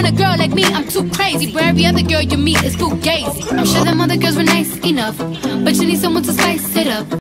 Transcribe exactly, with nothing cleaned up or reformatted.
a girl like me, I'm too crazy. Where every other girl you meet is fugazi. I'm sure them other girls were nice enough, but you need someone to spice it up.